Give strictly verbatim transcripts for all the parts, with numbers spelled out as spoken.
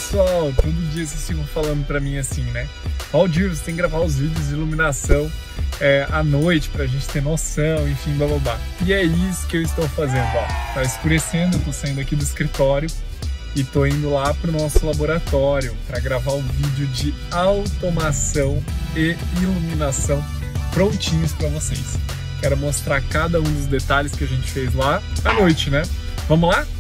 pessoal, todo dia vocês ficam falando pra mim assim, né? Valdir, você tem que gravar os vídeos de iluminação é, à noite pra gente ter noção, enfim, blá blá blá. E é isso que eu estou fazendo, ó. Tá escurecendo, eu tô saindo aqui do escritório e tô indo lá pro nosso laboratório para gravar o vídeo de automação e iluminação prontinhos para vocês. Quero mostrar cada um dos detalhes que a gente fez lá à noite, né? Vamos lá?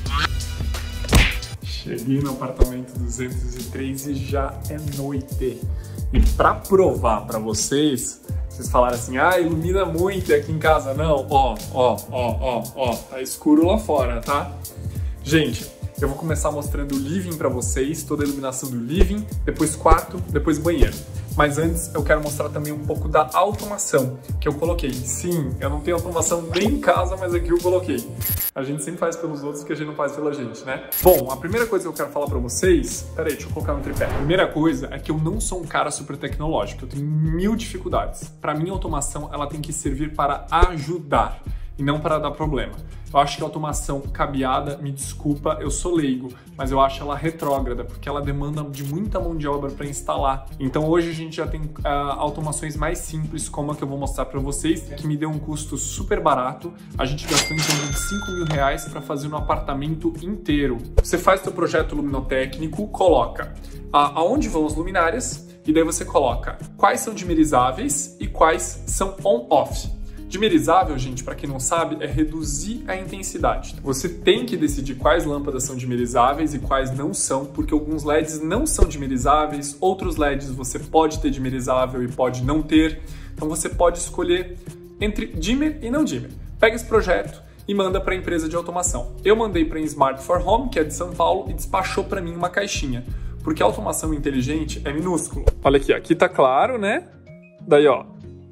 Cheguei no apartamento duzentos e três e já é noite. E para provar para vocês, vocês falaram assim, ah, ilumina muito aqui em casa. Não, ó, ó, ó, ó, ó, tá escuro lá fora, tá? Gente, eu vou começar mostrando o living para vocês, toda a iluminação do living, depois quarto, depois banheiro. Mas antes eu quero mostrar também um pouco da automação que eu coloquei. Sim, eu não tenho automação nem em casa, mas aqui eu coloquei. A gente sempre faz pelos outros o que a gente não faz pela gente, né? Bom, a primeira coisa que eu quero falar pra vocês... Peraí, deixa eu colocar no tripé. A primeira coisa é que eu não sou um cara super tecnológico. Eu tenho mil dificuldades. Pra mim, a automação ela tem que servir para ajudar e não para dar problema. Eu acho que a automação cabeada, me desculpa, eu sou leigo, mas eu acho ela retrógrada, porque ela demanda de muita mão de obra para instalar. Então hoje a gente já tem uh, automações mais simples, como a que eu vou mostrar para vocês, que me deu um custo super barato. A gente gastou em torno de cinco mil reais para fazer um apartamento inteiro. Você faz seu projeto luminotécnico, coloca uh, aonde vão as luminárias, e daí você coloca quais são dimerizáveis e quais são on-off. Dimerizável, gente, para quem não sabe, é reduzir a intensidade. Você tem que decidir quais lâmpadas são dimerizáveis e quais não são, porque alguns L E Ds não são dimerizáveis, outros L E Ds você pode ter dimerizável e pode não ter. Então você pode escolher entre dimmer e não dimmer. Pega esse projeto e manda para a empresa de automação. Eu mandei para a Smart for Home, que é de São Paulo, e despachou para mim uma caixinha, porque a automação inteligente é minúsculo. Olha aqui, aqui tá claro, né? Daí, ó,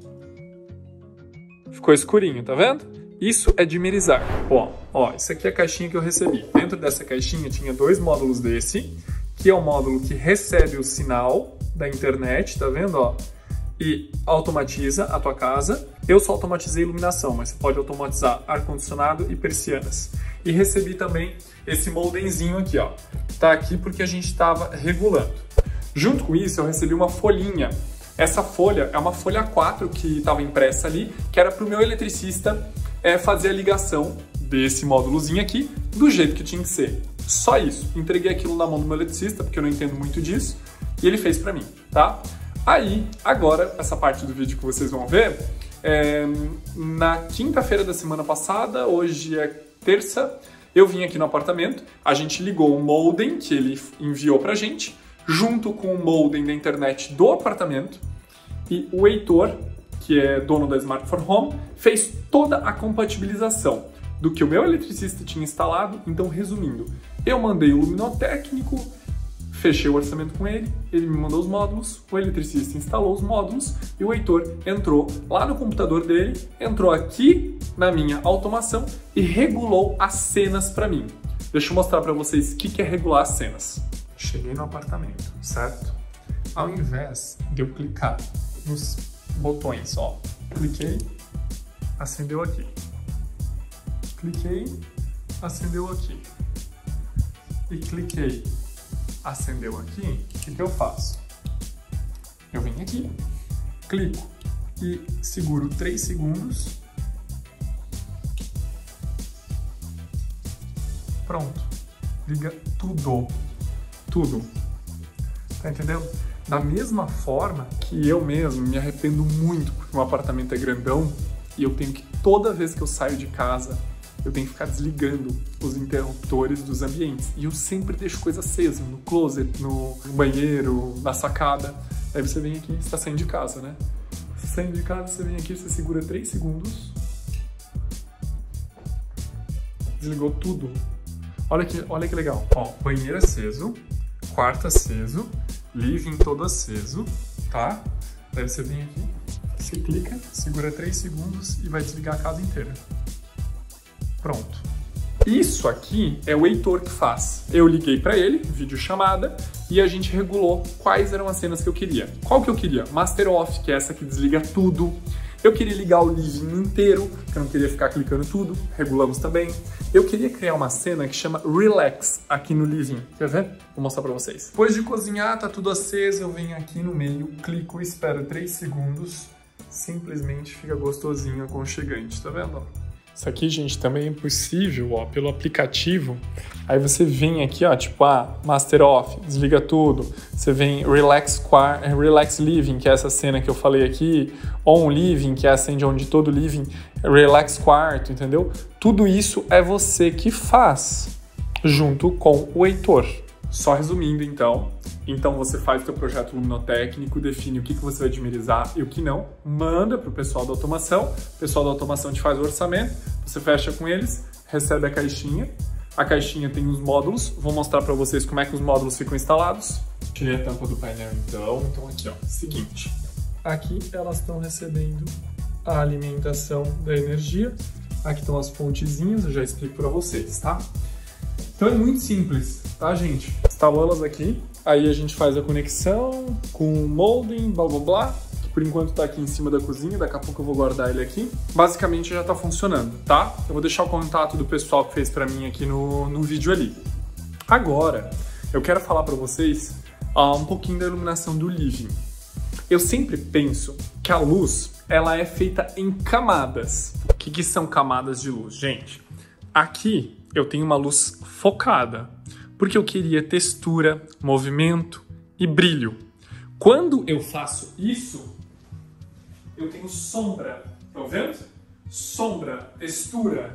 ficou escurinho, tá vendo? Isso é dimerizar. Ó, ó, isso aqui é a caixinha que eu recebi. Dentro dessa caixinha tinha dois módulos desse, que é o módulo que recebe o sinal da internet, tá vendo, ó? E automatiza a tua casa. Eu só automatizei iluminação, mas você pode automatizar ar-condicionado e persianas. E recebi também esse moldemzinho aqui, ó. Tá aqui porque a gente estava regulando. Junto com isso, eu recebi uma folhinha. Essa folha é uma folha A quatro que estava impressa ali, que era para o meu eletricista é, fazer a ligação desse módulozinho aqui do jeito que tinha que ser. Só isso. Entreguei aquilo na mão do meu eletricista, porque eu não entendo muito disso, e ele fez para mim, tá? Aí, agora, essa parte do vídeo que vocês vão ver, é, na quinta-feira da semana passada, hoje é terça, eu vim aqui no apartamento, a gente ligou o modem que ele enviou pra gente, junto com o modem da internet do apartamento, e o Heitor, que é dono da Smart for Home, fez toda a compatibilização do que o meu eletricista tinha instalado. Então, resumindo, eu mandei o luminotécnico, fechei o orçamento com ele, ele me mandou os módulos, o eletricista instalou os módulos e o Heitor entrou lá no computador dele, entrou aqui na minha automação e regulou as cenas para mim. Deixa eu mostrar para vocês o que é regular as cenas. Cheguei no apartamento, certo? Ao invés de eu clicar nos botões, ó, cliquei, acendeu aqui. Cliquei, acendeu aqui. E cliquei, acendeu aqui. O que que eu faço? Eu venho aqui, clico e seguro três segundos. Pronto. Liga tudo. Tudo. Tá entendendo? Da mesma forma que eu mesmo me arrependo muito porque o apartamento é grandão e eu tenho que, toda vez que eu saio de casa, eu tenho que ficar desligando os interruptores dos ambientes. E eu sempre deixo coisa acesa, no closet, no banheiro, na sacada. Aí você vem aqui, você tá saindo de casa, né? Você saindo de casa, você vem aqui, você segura três segundos. Desligou tudo. Olha que, olha que legal. Ó, banheiro aceso, quarto aceso, living todo aceso, tá? Daí você vem aqui, você clica, segura três segundos e vai desligar a casa inteira. Pronto. Isso aqui é o Heitor que faz. Eu liguei para ele, videochamada, e a gente regulou quais eram as cenas que eu queria. Qual que eu queria? Master Off, que é essa que desliga tudo. Eu queria ligar o living inteiro, que eu não queria ficar clicando tudo, regulamos também. Eu queria criar uma cena que chama Relax aqui no living, quer ver? Vou mostrar pra vocês. Depois de cozinhar, tá tudo aceso, eu venho aqui no meio, clico, espero três segundos, simplesmente fica gostosinho, aconchegante, tá vendo? Isso aqui, gente, também é possível, ó, pelo aplicativo. Aí você vem aqui, ó, tipo, ah, Master Off, desliga tudo. Você vem Relax, Relax Living, que é essa cena que eu falei aqui. On Living, que é a cena onde todo living. Relax Quarto, entendeu? Tudo isso é você que faz, junto com o Heitor. Só resumindo, então. Então você faz o seu projeto luminotécnico, define o que você vai dimerizar e o que não, manda para o pessoal da automação, o pessoal da automação te faz o orçamento, você fecha com eles, recebe a caixinha, a caixinha tem os módulos, vou mostrar para vocês como é que os módulos ficam instalados. Tirei a tampa do painel então, então aqui ó, seguinte, aqui elas estão recebendo a alimentação da energia, aqui estão as fontezinhas, eu já explico para vocês, tá? Então é muito simples, tá, gente? Instalou elas aqui, aí a gente faz a conexão com o molding, blá blá blá, que por enquanto tá aqui em cima da cozinha, daqui a pouco eu vou guardar ele aqui. Basicamente já tá funcionando, tá? Eu vou deixar o contato do pessoal que fez pra mim aqui no, no vídeo ali. Agora, eu quero falar pra vocês uh, um pouquinho da iluminação do living. Eu sempre penso que a luz, ela é feita em camadas. O que, que são camadas de luz, gente? Aqui eu tenho uma luz focada, porque eu queria textura, movimento e brilho. Quando eu faço isso, eu tenho sombra, estão vendo? Sombra, textura.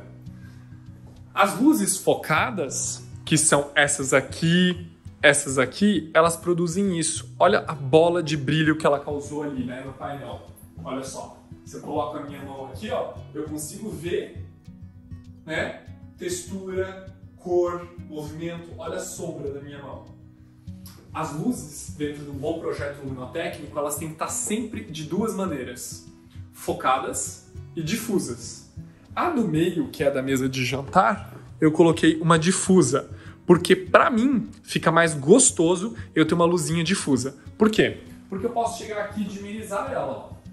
As luzes focadas, que são essas aqui, essas aqui, elas produzem isso. Olha a bola de brilho que ela causou ali, né, no painel. Olha só, se eu coloco a minha mão aqui, ó, eu consigo ver, né, textura, cor, movimento, olha a sombra da minha mão. As luzes, dentro de um bom projeto luminotécnico, elas têm que estar sempre de duas maneiras, focadas e difusas. A do meio, que é da mesa de jantar, eu coloquei uma difusa, porque pra mim fica mais gostoso eu ter uma luzinha difusa. Por quê? Porque eu posso chegar aqui e dimerizar ela, ó,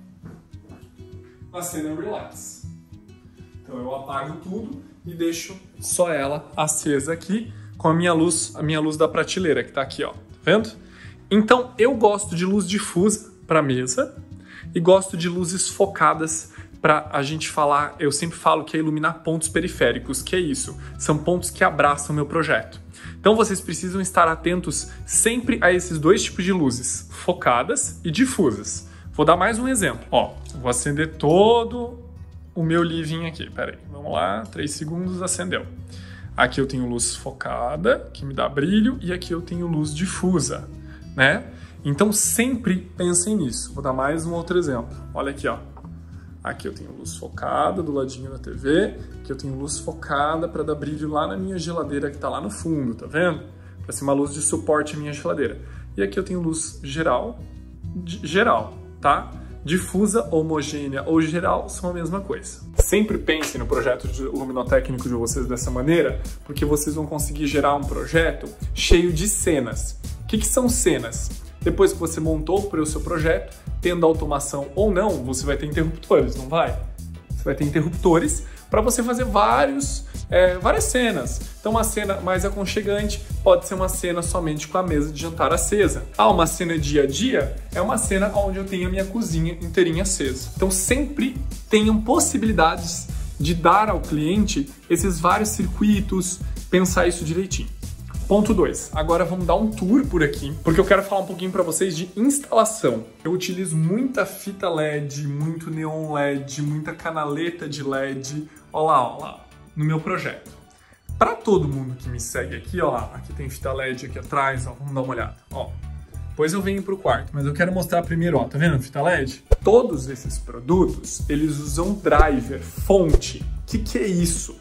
na cena Relax. Então eu apago tudo e deixo só ela acesa aqui com a minha luz, a minha luz da prateleira que tá aqui, ó, tá vendo? Então eu gosto de luz difusa para mesa e gosto de luzes focadas para a gente falar, eu sempre falo que é iluminar pontos periféricos, que é isso, são pontos que abraçam o meu projeto. Então vocês precisam estar atentos sempre a esses dois tipos de luzes, focadas e difusas. Vou dar mais um exemplo, ó, vou acender todo o meu living aqui, peraí, vamos lá, três segundos, acendeu. Aqui eu tenho luz focada, que me dá brilho, e aqui eu tenho luz difusa, né? Então sempre pensem nisso. Vou dar mais um outro exemplo. Olha aqui, ó. Aqui eu tenho luz focada do ladinho da T V, aqui eu tenho luz focada para dar brilho lá na minha geladeira que tá lá no fundo, tá vendo? Para ser uma luz de suporte à minha geladeira. E aqui eu tenho luz geral, geral, tá? Difusa, homogênea ou geral são a mesma coisa. Sempre pensem no projeto de luminotécnico de vocês dessa maneira, porque vocês vão conseguir gerar um projeto cheio de cenas. O que, que são cenas? Depois que você montou para o seu projeto, tendo automação ou não, você vai ter interruptores, não vai? Você vai ter interruptores para você fazer vários, é, várias cenas. Então uma cena mais aconchegante pode ser uma cena somente com a mesa de jantar acesa. Ah, uma cena dia a dia é uma cena onde eu tenho a minha cozinha inteirinha acesa. Então sempre tenham possibilidades de dar ao cliente esses vários circuitos, pensar isso direitinho. Ponto dois. Agora vamos dar um tour por aqui, porque eu quero falar um pouquinho para vocês de instalação. Eu utilizo muita fita L E D, muito neon L E D, muita canaleta de L E D, ó lá, ó lá, no meu projeto. Para todo mundo que me segue aqui, ó lá, aqui tem fita L E D aqui atrás, ó, vamos dar uma olhada, ó. Depois eu venho pro quarto, mas eu quero mostrar primeiro, ó, tá vendo a fita L E D? Todos esses produtos, eles usam driver, fonte. O que que é isso?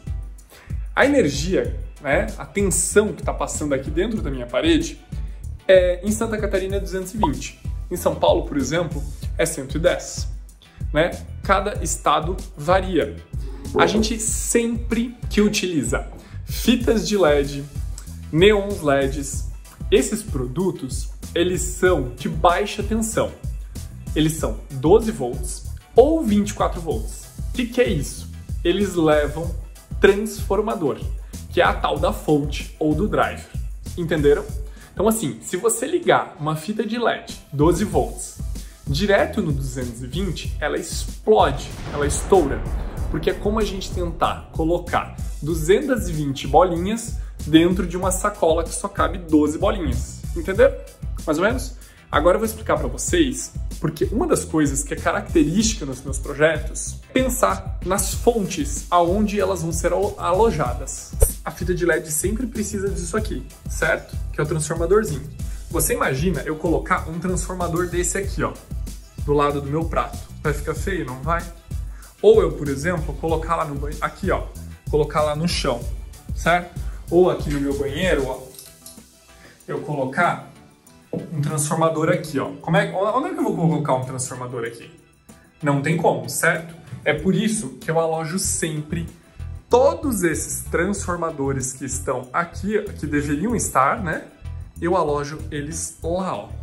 A energia, né, a tensão que está passando aqui dentro da minha parede, é, em Santa Catarina é duzentos e vinte. Em São Paulo, por exemplo, é cento e dez. Né? Cada estado varia. A gente sempre que utiliza fitas de L E D, neons L E Ds, esses produtos, eles são de baixa tensão. Eles são doze volts, ou vinte e quatro volts. O que, que é isso? Eles levam transformador, que é a tal da fonte ou do driver. Entenderam? Então assim, se você ligar uma fita de L E D doze volts direto no duzentos e vinte, ela explode, ela estoura, porque é como a gente tentar colocar duzentas e vinte bolinhas dentro de uma sacola que só cabe doze bolinhas. Entenderam? Mais ou menos? Agora eu vou explicar para vocês, porque uma das coisas que é característica nos meus projetos é pensar nas fontes aonde elas vão ser alojadas. A fita de L E D sempre precisa disso aqui, certo? Que é o transformadorzinho. Você imagina eu colocar um transformador desse aqui, ó, do lado do meu prato. Vai ficar feio, não vai? Ou eu, por exemplo, colocar lá no banheiro, aqui, ó, colocar lá no chão, certo? Ou aqui no meu banheiro, ó, eu colocar um transformador aqui, ó. Como é, onde é que eu vou colocar um transformador aqui? Não tem como, certo? É por isso que eu alojo sempre todos esses transformadores que estão aqui, que deveriam estar, né? Eu alojo eles lá, ó,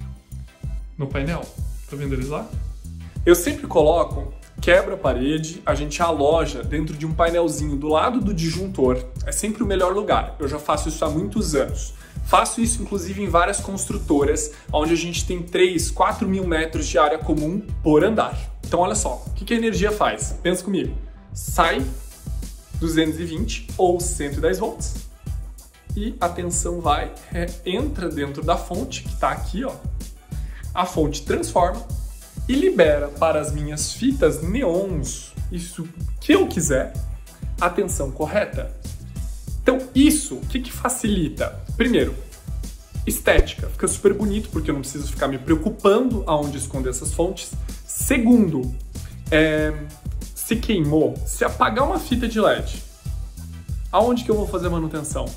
no painel. Tá vendo eles lá? Eu sempre coloco quebra-parede, a gente aloja dentro de um painelzinho do lado do disjuntor. É sempre o melhor lugar. Eu já faço isso há muitos anos. Faço isso, inclusive, em várias construtoras, onde a gente tem três, quatro mil metros de área comum por andar. Então, olha só, o que a energia faz? Pensa comigo. Sai duzentos e vinte ou cento e dez volts e a tensão vai, é, entra dentro da fonte, que está aqui, ó. A fonte transforma e libera para as minhas fitas neons, isso que eu quiser, a tensão correta. Então, isso, o que, que facilita? Primeiro, estética. Fica super bonito, porque eu não preciso ficar me preocupando aonde esconder essas fontes. Segundo, é, se queimou, se apagar uma fita de L E D, aonde que eu vou fazer manutenção?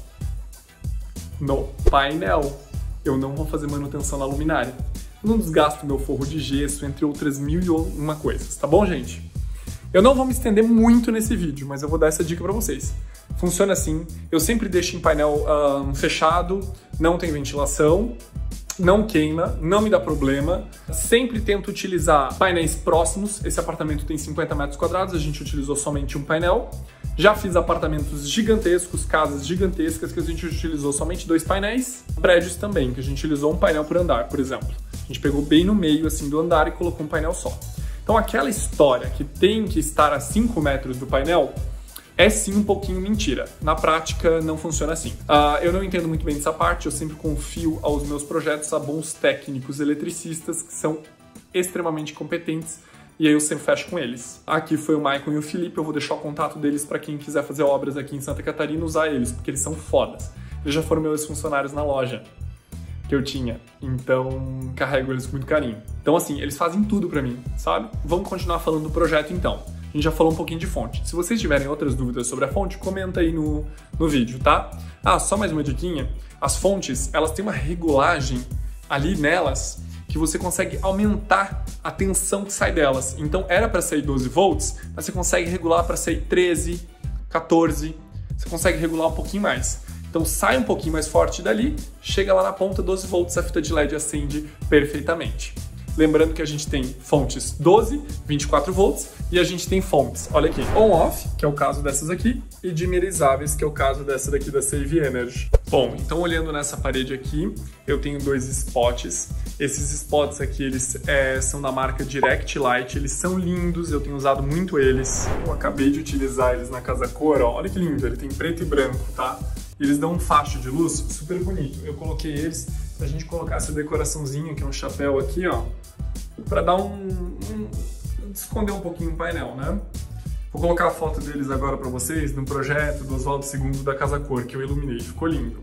No painel. Eu não vou fazer manutenção na luminária. Não desgasto meu forro de gesso, entre outras mil e uma coisas, tá bom, gente? Eu não vou me estender muito nesse vídeo, mas eu vou dar essa dica pra vocês. Funciona assim, eu sempre deixo em painel uh, fechado, não tem ventilação, não queima, não me dá problema. Sempre tento utilizar painéis próximos. Esse apartamento tem cinquenta metros quadrados, a gente utilizou somente um painel. Já fiz apartamentos gigantescos, casas gigantescas, que a gente utilizou somente dois painéis. Prédios também, que a gente utilizou um painel por andar, por exemplo. A gente pegou bem no meio assim do andar e colocou um painel só. Então aquela história que tem que estar a cinco metros do painel é sim um pouquinho mentira. Na prática não funciona assim. Uh, eu não entendo muito bem dessa parte, eu sempre confio aos meus projetos a bons técnicos eletricistas que são extremamente competentes e aí eu sempre fecho com eles. Aqui foi o Maicon e o Felipe, eu vou deixar o contato deles para quem quiser fazer obras aqui em Santa Catarina usar eles, porque eles são fodas. Eles já foram meus funcionários na loja que eu tinha, então carrego eles com muito carinho. Então assim, eles fazem tudo pra mim, sabe? Vamos continuar falando do projeto então. A gente já falou um pouquinho de fonte. Se vocês tiverem outras dúvidas sobre a fonte, comenta aí no, no vídeo, tá? Ah, só mais uma diquinha. As fontes, elas têm uma regulagem ali nelas que você consegue aumentar a tensão que sai delas. Então era para sair doze volts, mas você consegue regular para sair treze, quatorze, você consegue regular um pouquinho mais. Então sai um pouquinho mais forte dali, chega lá na ponta, doze volts, a fita de L E D acende perfeitamente. Lembrando que a gente tem fontes doze, vinte e quatro volts e a gente tem fontes, olha aqui, on-off, que é o caso dessas aqui, e dimerizáveis, que é o caso dessa daqui da Save Energy. Bom, então olhando nessa parede aqui, eu tenho dois spots. Esses spots aqui, eles é, são da marca Direct Light, eles são lindos, eu tenho usado muito eles. Eu acabei de utilizar eles na Casa Cor, ó, olha que lindo, ele tem preto e branco, tá? Eles dão um facho de luz super bonito. Eu coloquei eles pra gente colocar essa decoraçãozinha, que é um chapéu aqui, ó, pra dar um, um... esconder um pouquinho o painel, né? Vou colocar a foto deles agora pra vocês no projeto do Oswaldo segundo da Casa Cor, que eu iluminei, ficou lindo.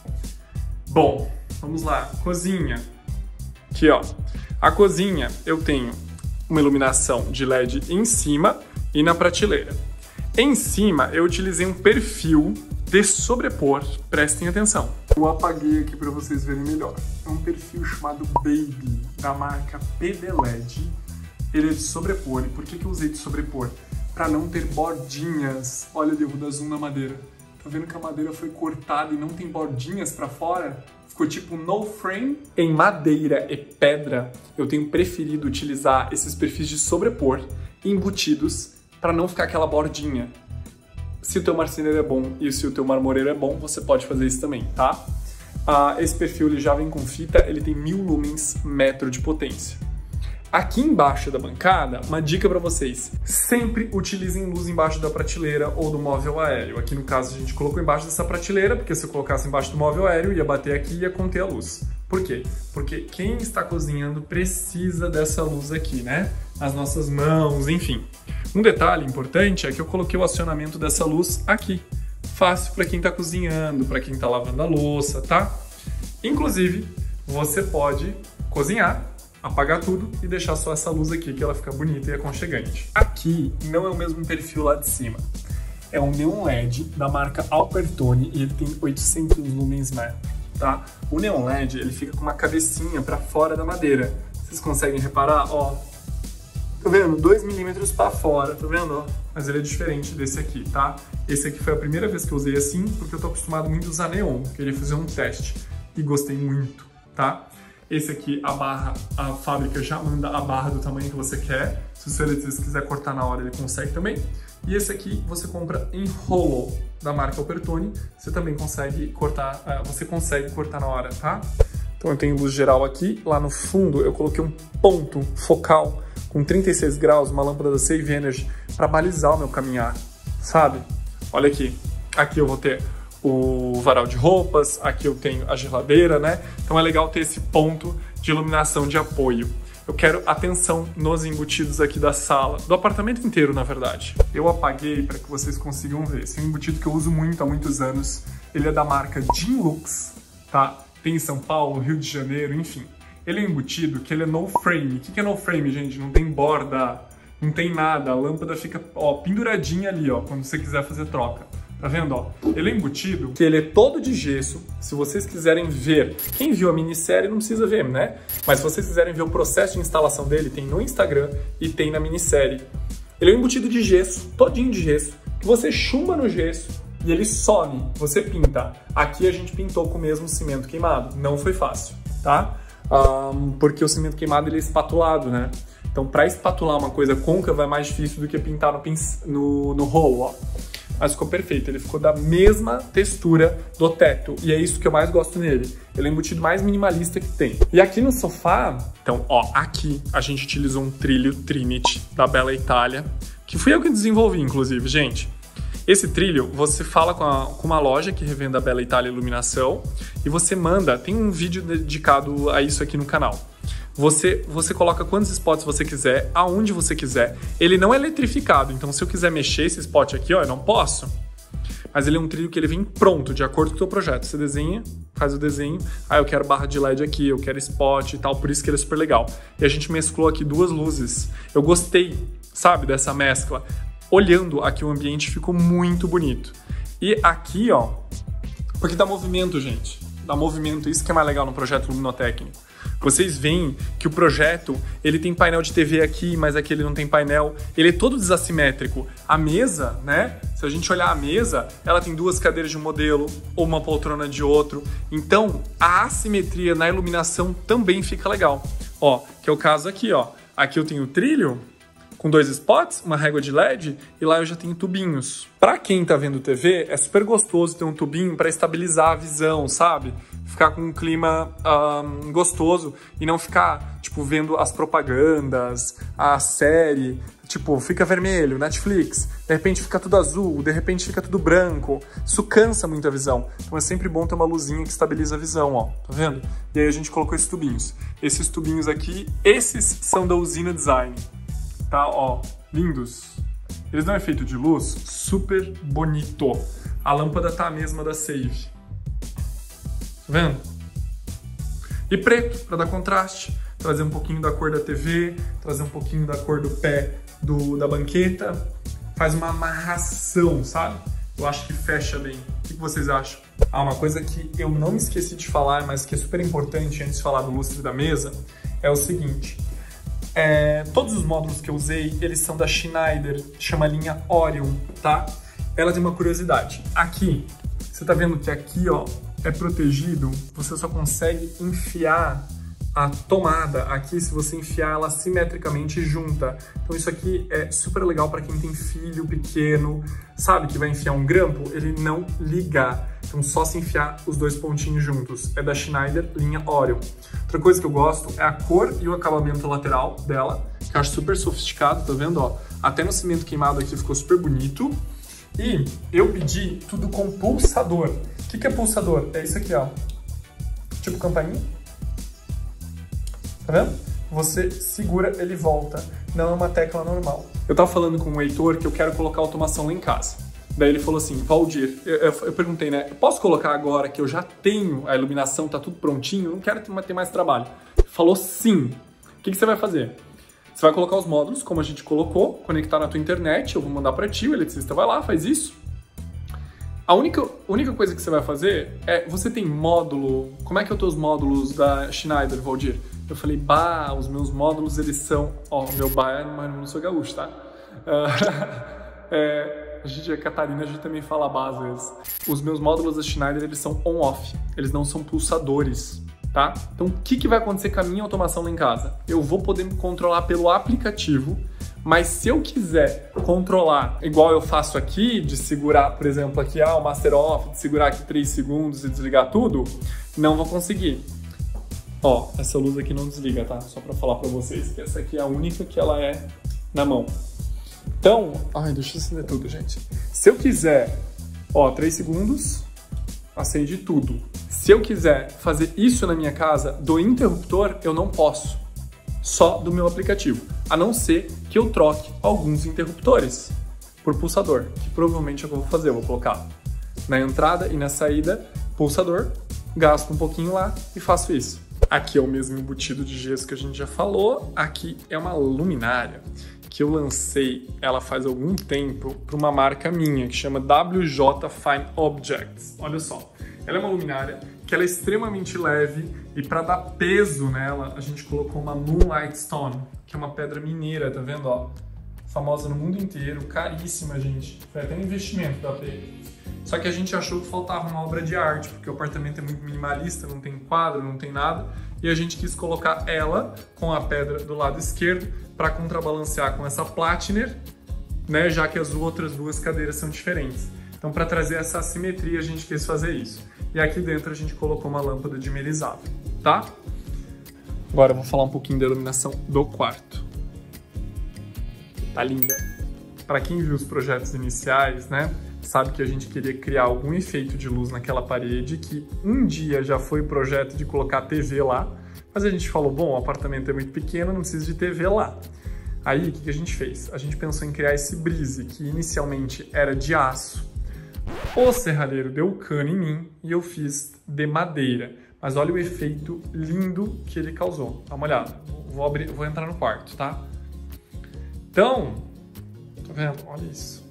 Bom, vamos lá, cozinha. Aqui, ó, a cozinha eu tenho uma iluminação de L E D em cima e na prateleira. Em cima eu utilizei um perfil de sobrepor, prestem atenção. Eu apaguei aqui para vocês verem melhor. É um perfil chamado Baby, da marca P D L E D. Ele é de sobrepor. E por que que eu usei de sobrepor? Para não ter bordinhas. Olha, eu devo dar zoom na madeira. Tá vendo que a madeira foi cortada e não tem bordinhas para fora? ficou tipo no frame. Em madeira e pedra, eu tenho preferido utilizar esses perfis de sobrepor embutidos para não ficar aquela bordinha. Se o teu marceneiro é bom e se o teu marmoreiro é bom, você pode fazer isso também, tá? Ah, esse perfil ele já vem com fita, ele tem mil lumens metro de potência. Aqui embaixo da bancada, uma dica para vocês. Sempre utilizem luz embaixo da prateleira ou do móvel aéreo. Aqui no caso a gente colocou embaixo dessa prateleira, porque se eu colocasse embaixo do móvel aéreo, ia bater aqui e ia conter a luz. Por quê? Porque quem está cozinhando precisa dessa luz aqui, né? Nas nossas mãos, enfim. Um detalhe importante é que eu coloquei o acionamento dessa luz aqui. Fácil para quem está cozinhando, para quem está lavando a louça, tá? Inclusive, você pode cozinhar, apagar tudo e deixar só essa luz aqui, que ela fica bonita e aconchegante. Aqui não é o mesmo perfil lá de cima. É um neon L E D da marca Albertoni e ele tem oitocentos lumens metro, tá? O neon L E D, ele fica com uma cabecinha para fora da madeira. Vocês conseguem reparar? Ó, tá vendo? dois milímetros para fora, tá vendo? Mas ele é diferente desse aqui, tá? Esse aqui foi a primeira vez que eu usei assim, porque eu tô acostumado muito a usar neon. Queria fazer um teste e gostei muito, tá? Esse aqui, a barra, a fábrica já manda a barra do tamanho que você quer. Se o seu eletricista quiser cortar na hora, ele consegue também. E esse aqui você compra em rolo, da marca Albertoni. Você também consegue cortar, você consegue cortar na hora, tá? Então eu tenho luz geral aqui. Lá no fundo eu coloquei um ponto focal com trinta e seis graus, uma lâmpada da Save Energy, para balizar o meu caminhar, sabe? Olha aqui. Aqui eu vou ter o varal de roupas, aqui eu tenho a geladeira, né? Então é legal ter esse ponto de iluminação de apoio. Eu quero atenção nos embutidos aqui da sala, do apartamento inteiro, na verdade. Eu apaguei para que vocês consigam ver. Esse é um embutido que eu uso muito há muitos anos. Ele é da marca Dinlux, tá? Tem em São Paulo, Rio de Janeiro, enfim. Ele é um embutido que ele é no frame. O que é no frame, gente? Não tem borda, não tem nada. A lâmpada fica, ó, penduradinha ali, ó, quando você quiser fazer troca. Tá vendo, ó? Ele é embutido, que ele é todo de gesso. Se vocês quiserem ver, quem viu a minissérie não precisa ver, né? Mas se vocês quiserem ver o processo de instalação dele, tem no Instagram e tem na minissérie. Ele é um embutido de gesso, todinho de gesso, que você chumba no gesso e ele some, você pinta. Aqui a gente pintou com o mesmo cimento queimado, não foi fácil, tá? Um, porque o cimento queimado ele é espatulado, né? Então para espatular uma coisa côncava é mais difícil do que pintar no, no, no rolo, ó. Mas ficou perfeito, ele ficou da mesma textura do teto, e é isso que eu mais gosto nele. Ele é o embutido mais minimalista que tem. E aqui no sofá, então, ó, aqui a gente utilizou um trilho Trinity da Bella Italia, que fui eu que desenvolvi, inclusive, gente. Esse trilho, você fala com, a, com uma loja que revende a Bella Italia Iluminação, e você manda, tem um vídeo dedicado a isso aqui no canal. Você, você coloca quantos spots você quiser, aonde você quiser. Ele não é eletrificado, então se eu quiser mexer esse spot aqui, ó, eu não posso. Mas ele é um trilho que ele vem pronto, de acordo com o teu projeto. Você desenha, faz o desenho, ah, eu quero barra de L E D aqui, eu quero spot e tal, por isso que ele é super legal. E a gente mesclou aqui duas luzes. Eu gostei, sabe, dessa mescla. Olhando aqui o ambiente ficou muito bonito. E aqui, ó, porque dá movimento, gente. Dá movimento, isso que é mais legal no projeto luminotécnico. Vocês veem que o projeto, ele tem painel de T V aqui, mas aqui ele não tem painel. Ele é todo desassimétrico. A mesa, né? Se a gente olhar a mesa, ela tem duas cadeiras de um modelo ou uma poltrona de outro. Então, a assimetria na iluminação também fica legal. Ó, que é o caso aqui, ó. Aqui eu tenho o trilho com dois spots, uma régua de L E D, e lá eu já tenho tubinhos. Pra quem tá vendo T V, é super gostoso ter um tubinho para estabilizar a visão, sabe? Ficar com um clima um, gostoso e não ficar, tipo, vendo as propagandas, a série, tipo, fica vermelho, Netflix, de repente fica tudo azul, de repente fica tudo branco. Isso cansa muito a visão. Então é sempre bom ter uma luzinha que estabiliza a visão, ó, tá vendo? E aí a gente colocou esses tubinhos. Esses tubinhos aqui, esses são da Usina Design. Tá, ó, lindos. Eles dão efeito de luz super bonito. A lâmpada tá a mesma da Save. Tá vendo? E preto, pra dar contraste. Trazer um pouquinho da cor da T V, trazer um pouquinho da cor do pé do, da banqueta. Faz uma amarração, sabe? Eu acho que fecha bem. O que vocês acham? Ah, uma coisa que eu não me esqueci de falar, mas que é super importante antes de falar do lustre da mesa, é o seguinte. É, todos os módulos que eu usei, eles são da Schneider, chama a linha Orion, tá? Ela tem uma curiosidade. Aqui, você tá vendo que aqui, ó, é protegido, você só consegue enfiar a tomada aqui se você enfiar ela simetricamente junta. Então isso aqui é super legal para quem tem filho pequeno, sabe, que vai enfiar um grampo, ele não ligar. Então só se enfiar os dois pontinhos juntos. É da Schneider, linha Orion. Outra coisa que eu gosto é a cor e o acabamento lateral dela, que eu acho super sofisticado, tá vendo? Ó, até no cimento queimado aqui ficou super bonito. E eu pedi tudo com pulsador. O que que é pulsador? É isso aqui, ó. Tipo campainha. Tá vendo? Você segura, ele volta. Não é uma tecla normal. Eu tava falando com o Heitor que eu quero colocar automação lá em casa. Daí ele falou assim, Valdir, eu, eu, eu perguntei, né? Eu posso colocar agora que eu já tenho a iluminação, tá tudo prontinho, não quero ter mais trabalho. Ele falou sim. O que que você vai fazer? Você vai colocar os módulos, como a gente colocou, conectar na tua internet, eu vou mandar para ti, o eletricista vai lá, faz isso. A única, única coisa que você vai fazer é, você tem módulo, como é que é os teus módulos da Schneider, Valdir? Eu falei, bah, os meus módulos, eles são... Ó, o meu bah, mas não sou gaúcho, tá? Uh, é, a gente é Catarina, a gente também fala bah às vezes. Os meus módulos da Schneider, eles são on-off, eles não são pulsadores, tá? Então, o que, que vai acontecer com a minha automação lá em casa? Eu vou poder controlar pelo aplicativo, mas se eu quiser controlar, igual eu faço aqui, de segurar, por exemplo, aqui, ah, o Master Off, de segurar aqui três segundos e desligar tudo, não vou conseguir. Ó, essa luz aqui não desliga, tá? Só pra falar pra vocês que essa aqui é a única que ela é na mão. Então, ai, deixa eu acender tudo, gente. Se eu quiser, ó, três segundos, acende tudo. Se eu quiser fazer isso na minha casa, do interruptor, eu não posso. Só do meu aplicativo. A não ser que eu troque alguns interruptores por pulsador, que provavelmente é o que eu vou fazer. Eu vou colocar na entrada e na saída, pulsador, gasto um pouquinho lá e faço isso. Aqui é o mesmo embutido de gesso que a gente já falou. Aqui é uma luminária que eu lancei, ela faz algum tempo, para uma marca minha, que chama W J Fine Objects. Olha só, ela é uma luminária que ela é extremamente leve e para dar peso nela, a gente colocou uma Moonlight Stone, que é uma pedra mineira, tá vendo? Ó, famosa no mundo inteiro, caríssima, gente. Foi até um investimento da P. Só que a gente achou que faltava uma obra de arte, porque o apartamento é muito minimalista, não tem quadro, não tem nada, e a gente quis colocar ela com a pedra do lado esquerdo para contrabalancear com essa Platiner, né, já que as outras duas cadeiras são diferentes. Então, para trazer essa assimetria, a gente quis fazer isso. E aqui dentro a gente colocou uma lâmpada dimerizável, tá? Agora eu vou falar um pouquinho da iluminação do quarto. Tá linda. Para quem viu os projetos iniciais, né, sabe que a gente queria criar algum efeito de luz naquela parede, que um dia já foi projeto de colocar T V lá, mas a gente falou, bom, o apartamento é muito pequeno, não precisa de T V lá. Aí, o que a gente fez? A gente pensou em criar esse brise, que inicialmente era de aço. O serralheiro deu cano em mim e eu fiz de madeira. Mas olha o efeito lindo que ele causou. Dá uma olhada. Vou, abrir, vou entrar no quarto, tá? Então, tá vendo? Olha isso.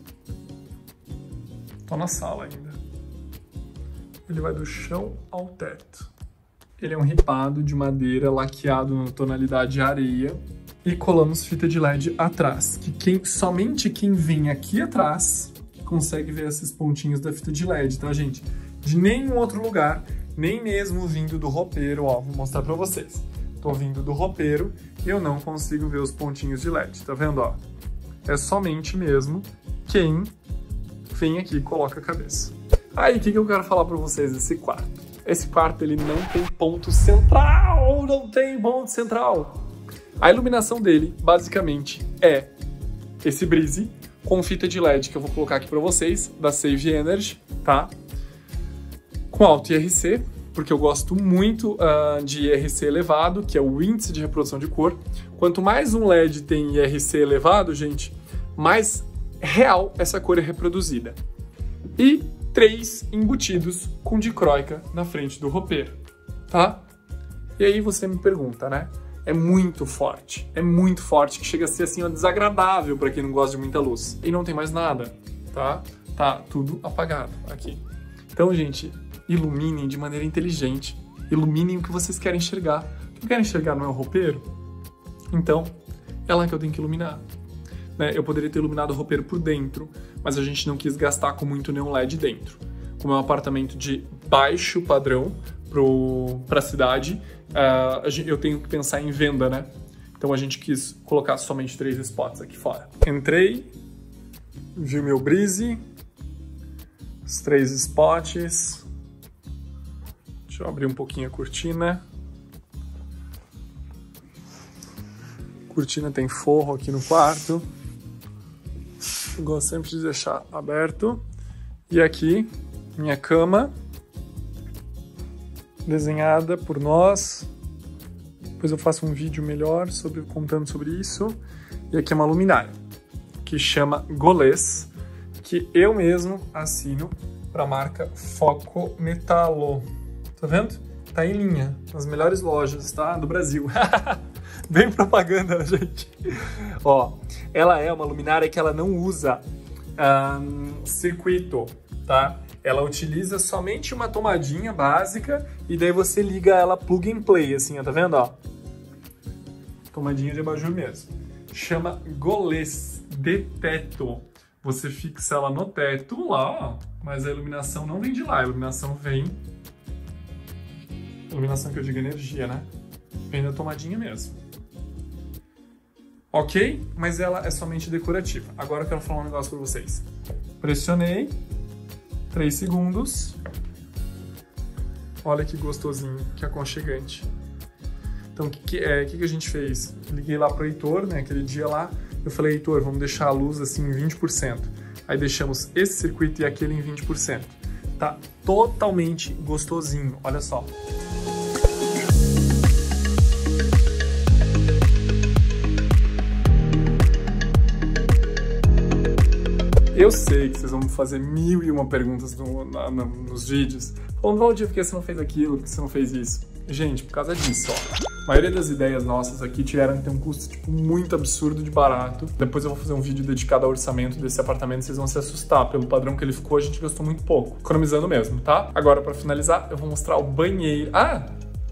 Tô na sala ainda. Ele vai do chão ao teto. Ele é um ripado de madeira laqueado na tonalidade areia e colamos fita de L E D atrás, que quem, somente quem vem aqui atrás consegue ver esses pontinhos da fita de L E D, tá, gente? De nenhum outro lugar, nem mesmo vindo do roupeiro, ó, vou mostrar pra vocês. Tô vindo do roupeiro e eu não consigo ver os pontinhos de L E D, tá vendo, ó? É somente mesmo quem vem aqui e coloca a cabeça. Aí, o que, que eu quero falar pra vocês desse quarto? Esse quarto, ele não tem ponto central, não tem ponto central. A iluminação dele, basicamente, é esse brise com fita de L E D que eu vou colocar aqui pra vocês, da Save Energy, tá? Com alto I R C, porque eu gosto muito uh, de I R C elevado, que é o índice de reprodução de cor. Quanto mais um L E D tem I R C elevado, gente, mais real essa cor é reproduzida. E três embutidos com dicróica na frente do roupeiro, tá? E aí você me pergunta, né? É muito forte, é muito forte, que chega a ser assim, ó, desagradável para quem não gosta de muita luz. E não tem mais nada, tá? Tá tudo apagado aqui. Então, gente, iluminem de maneira inteligente, iluminem o que vocês querem enxergar. O que eu quero enxergar não é o roupeiro? Então, é lá que eu tenho que iluminar. Né? Eu poderia ter iluminado o roupeiro por dentro, mas a gente não quis gastar com muito nenhum L E D dentro. Como é um apartamento de baixo padrão para a cidade, uh, eu tenho que pensar em venda, né? Então a gente quis colocar somente três spots aqui fora. Entrei, vi meu breeze, os três spots. Deixa eu abrir um pouquinho a cortina. Cortina tem forro aqui no quarto. Eu gosto sempre de deixar aberto. E aqui, minha cama, desenhada por nós. Depois eu faço um vídeo melhor sobre, contando sobre isso. E aqui é uma luminária, que chama Golês, que eu mesmo assino para a marca Foco Metalo. Tá vendo? Tá em linha, nas melhores lojas, tá? Do Brasil. Bem propaganda, né, gente? Ó, ela é uma luminária que ela não usa um, circuito, tá? Ela utiliza somente uma tomadinha básica e daí você liga ela plug and play, assim, ó, tá vendo, ó? Tomadinha de abajur mesmo. Chama Golês de teto. Você fixa ela no teto lá, ó, mas a iluminação não vem de lá, a iluminação vem... Iluminação que eu digo energia, né? Vem da tomadinha mesmo. Ok? Mas ela é somente decorativa. Agora eu quero falar um negócio pra vocês. Pressionei. três segundos. Olha que gostosinho, que aconchegante. Então, o que, que, é, que, que a gente fez? Liguei lá pro Heitor, né? Aquele dia lá. Eu falei, Heitor, vamos deixar a luz assim em vinte por cento. Aí deixamos esse circuito e aquele em vinte por cento. Tá totalmente gostosinho. Olha só. Eu sei que vocês vão fazer mil e uma perguntas no, na, na, nos vídeos, falando, Valdir, por que você não fez aquilo, por que você não fez isso? Gente, por causa disso, ó. A maioria das ideias nossas aqui tiveram que ter um custo, tipo, muito absurdo de barato. Depois eu vou fazer um vídeo dedicado ao orçamento desse apartamento, vocês vão se assustar. Pelo padrão que ele ficou, a gente gastou muito pouco. Economizando mesmo, tá? Agora, pra finalizar, eu vou mostrar o banheiro. Ah!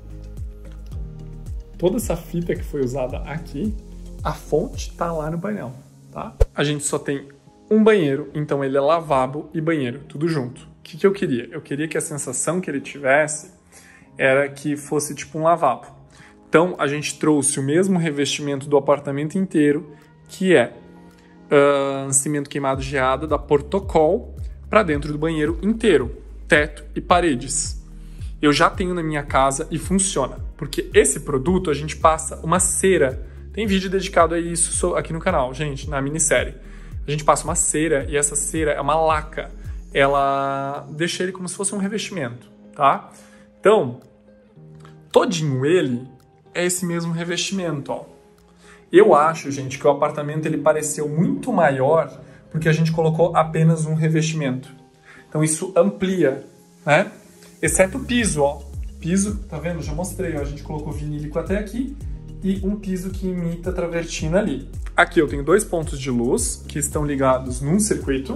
Toda essa fita que foi usada aqui, a fonte tá lá no painel, tá? A gente só tem um banheiro, então ele é lavabo e banheiro, tudo junto. O que, que eu queria? Eu queria que a sensação que ele tivesse era que fosse tipo um lavabo. Então a gente trouxe o mesmo revestimento do apartamento inteiro, que é uh, cimento queimado geada da Portocol, para dentro do banheiro inteiro, teto e paredes. Eu já tenho na minha casa e funciona, porque esse produto a gente passa uma cera. Tem vídeo dedicado a isso aqui no canal, gente, na minissérie. A gente passa uma cera e essa cera é uma laca. Ela deixa ele como se fosse um revestimento, tá? Então, todinho ele é esse mesmo revestimento, ó. Eu acho, gente, que o apartamento ele pareceu muito maior porque a gente colocou apenas um revestimento. Então isso amplia, né? Exceto o piso, ó. Piso, tá vendo? Já mostrei, ó. A gente colocou vinílico até aqui e um piso que imita a travertina ali. Aqui eu tenho dois pontos de luz que estão ligados num circuito.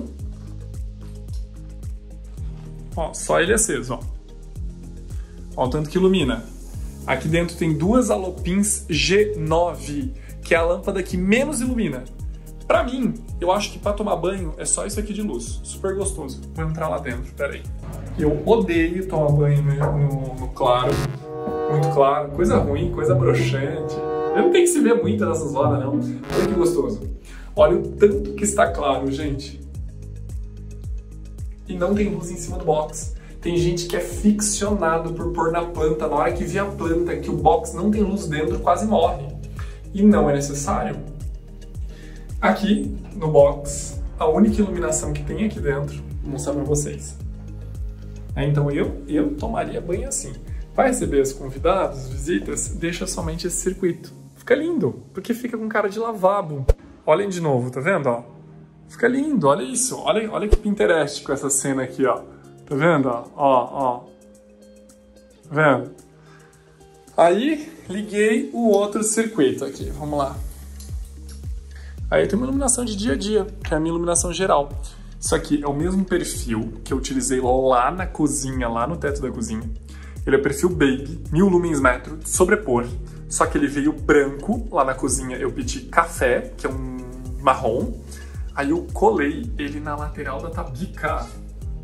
Ó, só ele aceso, ó. Ó o tanto que ilumina. Aqui dentro tem duas Alopins G nove, que é a lâmpada que menos ilumina. Pra mim, eu acho que pra tomar banho é só isso aqui de luz. Super gostoso. Vou entrar lá dentro, peraí. Eu odeio tomar banho no, no, no claro. Muito claro. Coisa ruim, coisa broxante. Eu não tenho que se ver muito nessas horas, não. Olha que gostoso. Olha o tanto que está claro, gente. E não tem luz em cima do box. Tem gente que é ficcionado por pôr na planta. Na hora que vê a planta, que o box não tem luz dentro, quase morre. E não é necessário. Aqui, no box, a única iluminação que tem aqui dentro, vou mostrar pra vocês. Então eu, eu tomaria banho assim. Vai receber os convidados, visitas, deixa somente esse circuito. Fica lindo, porque fica com cara de lavabo. Olhem de novo, tá vendo? Ó? Fica lindo, olha isso. Olha, olha que Pinterest com essa cena aqui, ó. Tá vendo? Ó, ó. Tá vendo? Aí, liguei o outro circuito aqui. Vamos lá. Aí tem uma iluminação de dia a dia, que é a minha iluminação geral. Isso aqui é o mesmo perfil que eu utilizei lá na cozinha, lá no teto da cozinha. Ele é o perfil Baby, mil lumens metro, de sobrepor. Só que ele veio branco, lá na cozinha eu pedi café, que é um marrom. Aí eu colei ele na lateral da tabica.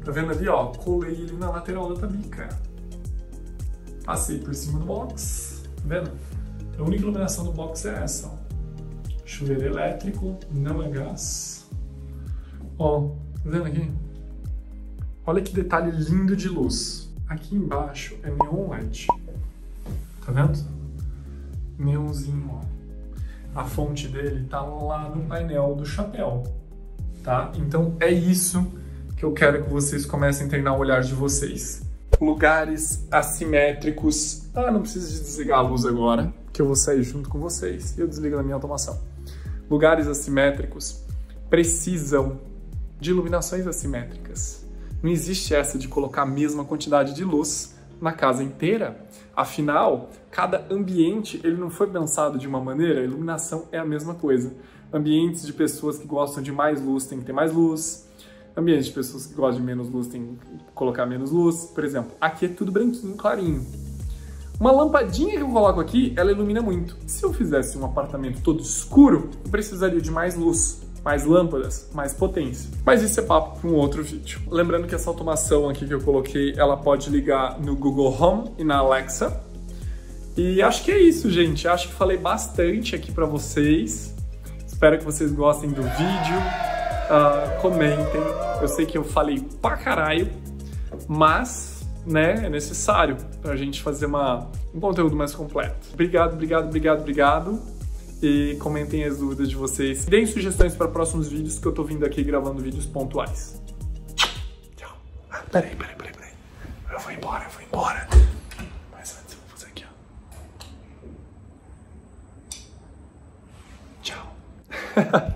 Tá vendo ali, ó? Colei ele na lateral da tabica. Passei por cima do box. Tá vendo? A única iluminação do box é essa, ó. Chuveiro elétrico, não é gás. Ó, tá vendo aqui? Olha que detalhe lindo de luz. Aqui embaixo é neon L E D. Tá vendo? Neonzinho, ó. A fonte dele tá lá no painel do chapéu, tá? Então é isso que eu quero que vocês comecem a treinar o olhar de vocês. Lugares assimétricos. Ah, não preciso de desligar a luz agora, que eu vou sair junto com vocês e eu desligo na minha automação. Lugares assimétricos precisam de iluminações assimétricas. Não existe essa de colocar a mesma quantidade de luz na casa inteira. Afinal, cada ambiente ele não foi pensado de uma maneira, a iluminação é a mesma coisa. Ambientes de pessoas que gostam de mais luz tem que ter mais luz. Ambientes de pessoas que gostam de menos luz tem que colocar menos luz. Por exemplo, aqui é tudo branquinho, clarinho. Uma lampadinha que eu coloco aqui, ela ilumina muito. Se eu fizesse um apartamento todo escuro, eu precisaria de mais luz, mais lâmpadas, mais potência. Mas isso é papo para um outro vídeo. Lembrando que essa automação aqui que eu coloquei, ela pode ligar no Google Home e na Alexa. E acho que é isso, gente. Acho que falei bastante aqui para vocês. Espero que vocês gostem do vídeo. Uh, comentem. Eu sei que eu falei pra caralho, mas, né, é necessário pra gente fazer uma, um conteúdo mais completo. Obrigado, obrigado, obrigado, obrigado. E comentem as dúvidas de vocês. Deem sugestões para próximos vídeos, que eu tô vindo aqui gravando vídeos pontuais. Tchau. Ah, peraí, peraí, peraí, peraí. Eu vou embora, eu vou embora. Mas antes eu vou fazer aqui, ó. Tchau.